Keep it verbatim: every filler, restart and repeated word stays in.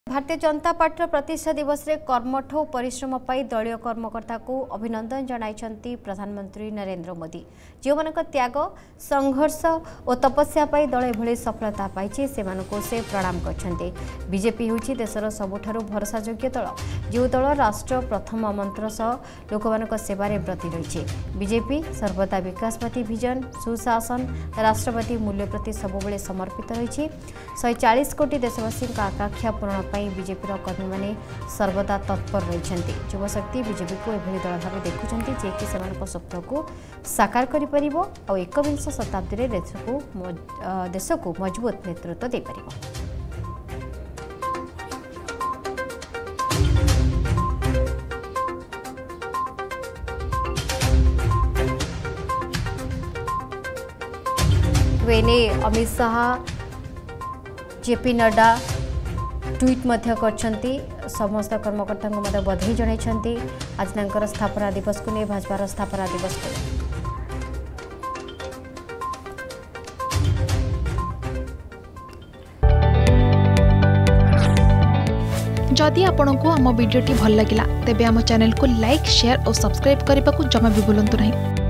Bharatiya Janata party प्रतिष्ठा दिवस रे कर्मठ परिश्रम पाई दलीय कर्मकर्ता को अभिनंदन जणाइछन्ती प्रधानमंत्री नरेंद्र मोदी। जो मानक त्याग संघर्ष और तपस्या पाई दल एभली सफलता पाइछि सेमानको से प्रणाम करछन्ती। बीजेपी होछि देशर सबुठारु भरोसायोग्य दल, जो दल राष्ट्र प्रथम मंत्र सह लोकमानक सेवारे ब्रती रहिछि। बीजेपी सर्वदा विकासवादी विजन, सुशासन, राष्ट्रवादी मूल्य प्रति सबुबेले समर्पित रहिछि। शहे चालीस कोटी देशवासी आकांक्षा पूर्ण बीजेपी कर्मी माने सर्वदा तत्पर रही। युवशक्ति बीजेपी को एभली दल भाव देखुंट जे कि स्वप्न को साकार कर एकविंश शताब्दी में देश को देश को मजबूत नेतृत्व दे पारिबो। वेने अमित शाह, जेपी नड्डा ट्वीट मध्य करछन्ती। समस्त कर्मकर्ता को मध्य बधाई जणाइछन्ती। आज तांकर स्थापना दिवस को नहीं भाजपार स्थापना दिवस को जदि आपंक आम भिडी भल लगा तेब आम चैनल को लाइक, शेयर और सब्सक्राइब करने को जमा भी भूलु नहीं।